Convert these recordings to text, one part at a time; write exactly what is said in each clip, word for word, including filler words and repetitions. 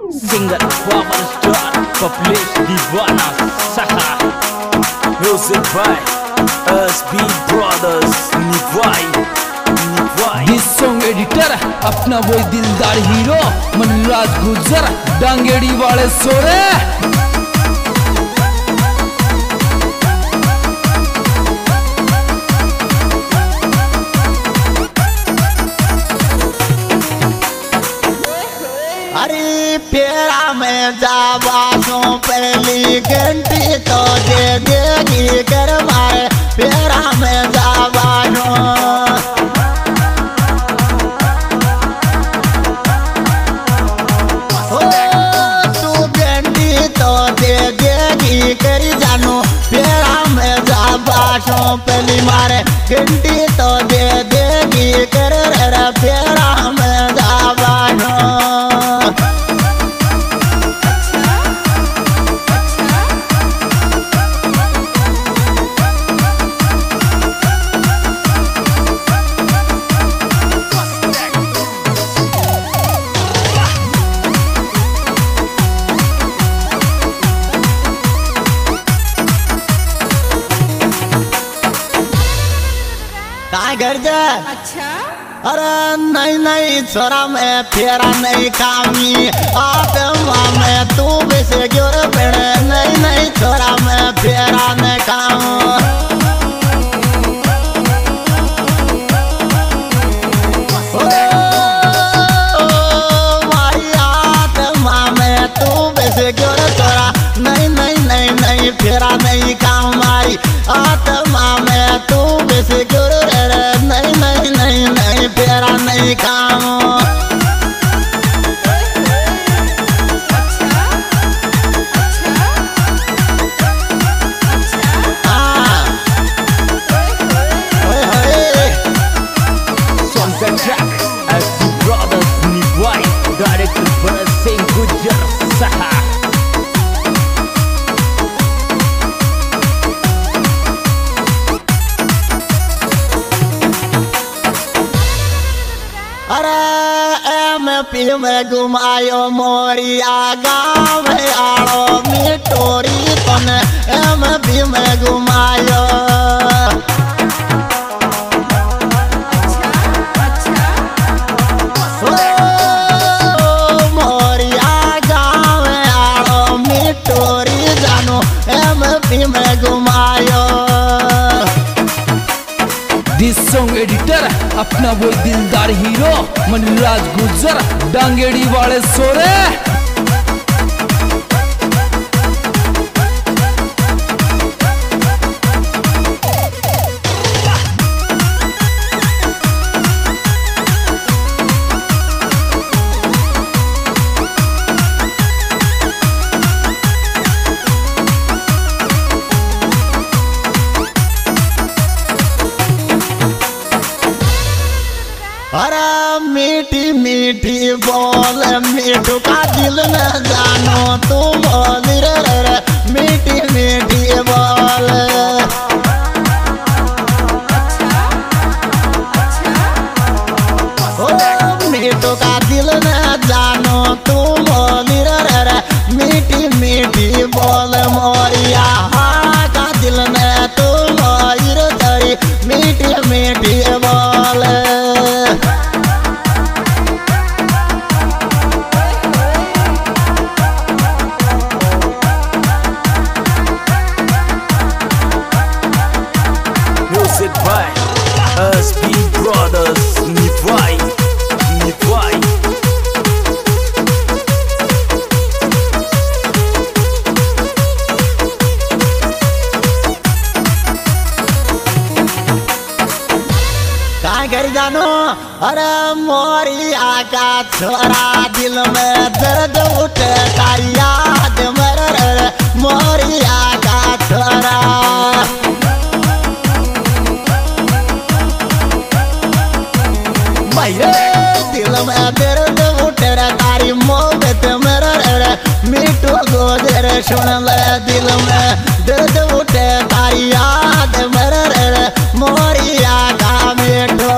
Singer power star popular दीवाना सहा music by SB brothers निवाई निवाई। दिस सॉन्ग एडिटर अपना वही दिलदार हीरो मनराज गुजर डांगेड़ी वाले सोरे। अरे फेरा में जावासों पहली घंटी तो दे देगी करवाए फेरा में जावासों। हो तू घंटी तो दे देगी कर जानो फेरा में जावासों पहली मारे घंटी तो दे देगी कर फेरा में जावासों। घर जा अच्छा अरे नहीं नहीं छोरा में फेरा नहीं कामी आत्मा में तू वैसे गिर पड़े नहीं नहीं छोरा में फेरा नहीं काम। मारी आत्मा में तू वैसे गिर छोरा नहीं नहीं नहीं नहीं फेरा नहीं काम मारी आत्मा में तू वैसे गिर नहीं नहीं नहीं नहीं फेरा नहीं काम। डायरेक्टर भरत सिंह गुजर सहा। अरे एम पी में घुमायो मोरिया गाँव में आड़ो मिटोरी तन एम पी में घुमायो। मोरिया गाँव में आड़ो मिटोरी जानो एम पी में घुमायो। दिस सॉन्ग एडिटर अपना वही दिलदार हीरो मनराज गुजर डांगेड़ी वाले सोरे। अरे मीठी मीठी बोल मीठू का दिल न जानो तू बोल रे रे मीठी मीठी बोल। ओ मीठू का दिल न जानो तू बोल रे रे मीठी मीठी बोल मोरिया हाँ का दिल न तू बोल रे मीठी मीठी बोल। Music by S B Brothers Niwai Niwai. कहाँ कर जानो अरे मोरिया का छोरा दिल में दर्द उठे तारी याद मर रे मोरिया का छोरा। दिल में दर्द उठे रे तारी मोहब्बत मर रे मीठू गोजर सुन ले दिल में दर्द उठे तारी याद मर रे मोरिया का मीठू।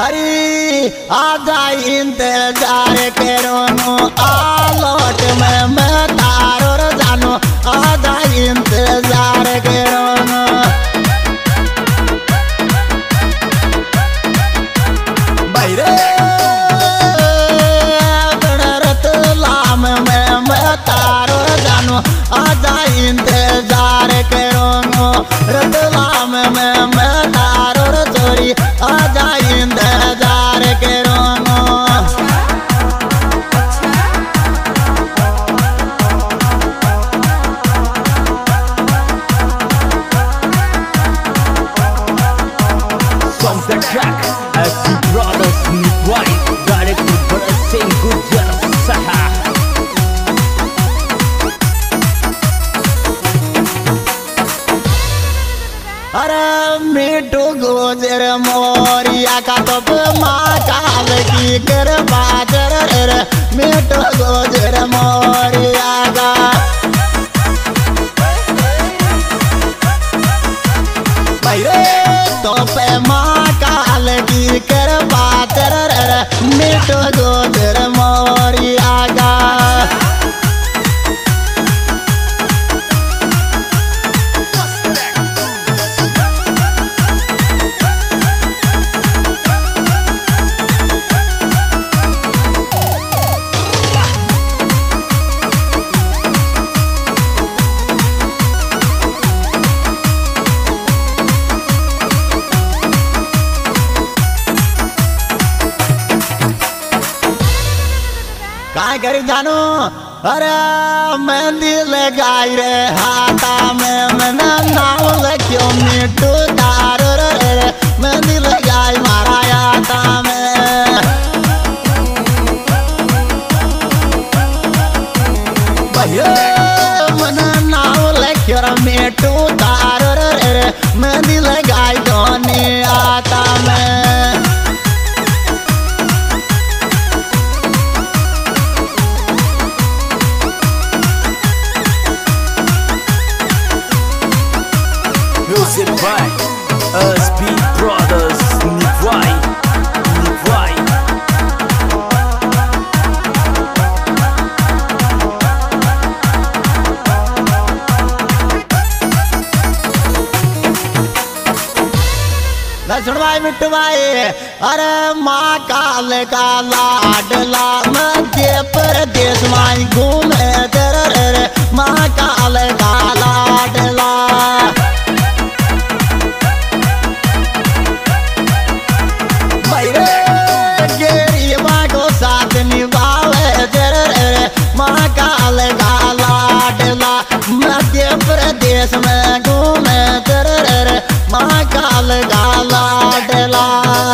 अरे आजा इंतजार करो नो आलोट में मैं तारो रे जानो आजा इंतजार करो नो भाई रे रतलाम में मैं तारो रे जानो आजा इंतजार करो नो रतलाम में मैं तारो रे चोरी आजा इंतजार करो नो From the track, as the brothers need white, directed by a sing Gujar Saha. अरे मिठू गुजर मोरिया का तो माँ काल की कर बाजर रे मिठू गुजर मोरिया का भाई रे तो पे माँ काल की कर बाजर रे मिठू गुजर मोरिया का काय करी जानो अरे मेहंदी लगाई रे हाथा में मैंने नाम लख्यो मिठू तारो रे मेहंदी लगाई मारा हाथा में भैया मैंने नाम लख्यो रे मिठू तारो रे मेहंदी लगाई दोने हाथा में Music by S B Brothers Nivai Nivai सुन भाई मिट्टू भाई अरे माँ काल का लाडला मध्य प्रदेश माई घूमे तेरे रे माँ काल का लाडला भाई रे गरीबा को साथ निभावे तेरे रे माँ काल का लाडला मध्य प्रदेश में घूमे तेरे रे माँ काल का लाडला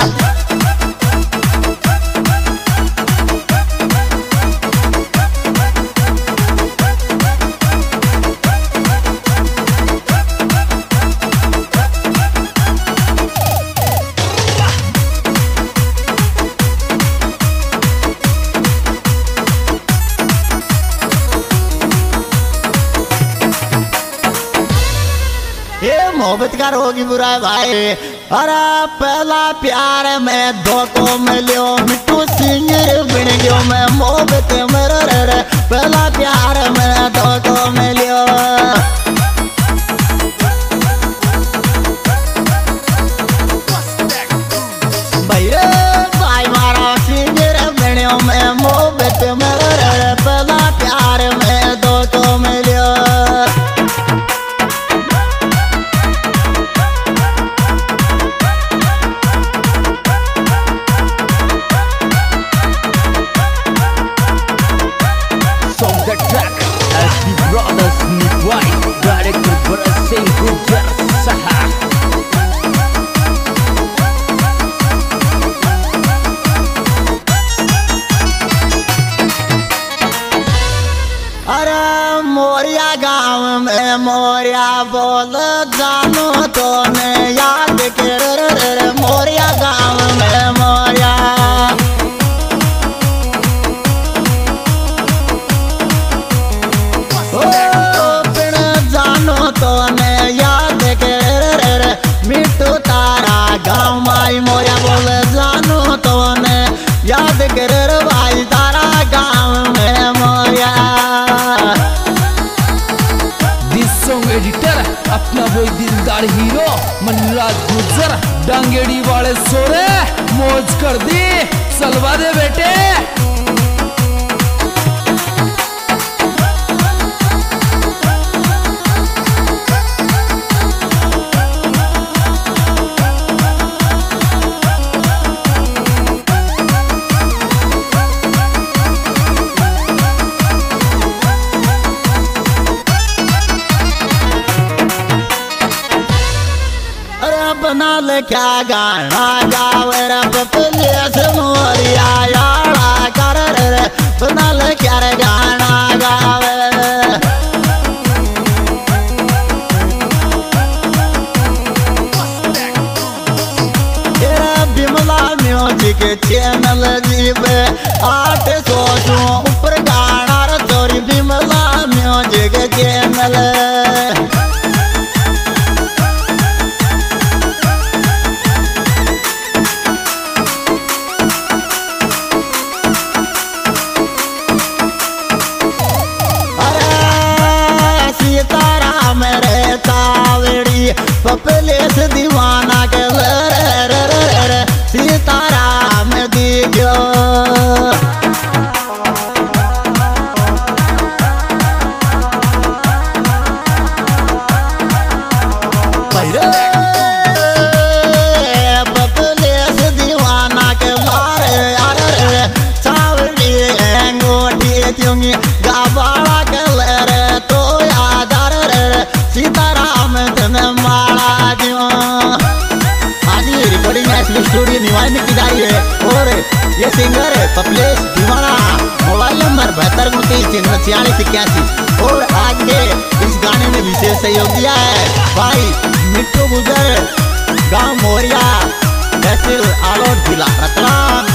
मोहब्बत का रोगी बुरा भाई अरे पहला प्यार में धोखो मिलियो मिट्टू सिंगर बिन गयो मैं मोहब्बत मेरे रे पहला प्यार में धोखो मिलियो भाई रे भाई मारा सिंगर बिन मैं मोहब्बत मेरे रे पहला प्यार में धोखो मिलियो Brothers Nivai directed by a sing Gujar Saha. अरे मोरिया गांव में मोरिया बोल जानो तो ने याद कर रे मोरिया गांव में मोरिया तो ने याद कर रे मिट्टू तारा गाँव माई मोरिया बोल जानो गुज्जर डांगेड़ी वाले सोरे मौज कर दी सलवा दे बेटे। बना ले क्या गाना गावे रे पपलियस मोरिया यारा कर रे बना ले क्या रे गाना गावे तेरा बिमला म्यूजिक चैनल जीवे आठ सौ सौ ऊपर गाना रे तोरी बिमला म्यूजिक चैनल। पपलेस दीवाना के रे रे रे रे सीताराम दिखो पपलेस दीवाना के मारे अरे रे सावड़ी अंगूठी क्योंकि गावाला के रे तो याद रे सीताराम स्टूडियो निवाई में की जा रही है और ये सिंगर है पपलेस दीवाना। मोबाइल नंबर बहत्तर उनतीस तीन सौ छियालीस इक्यासी। और आज के इस गाने में विशेष सहयोग दिया है भाई मिट्टू गुजर गांव मोरिया तहसील आलोट जिला रतलाम।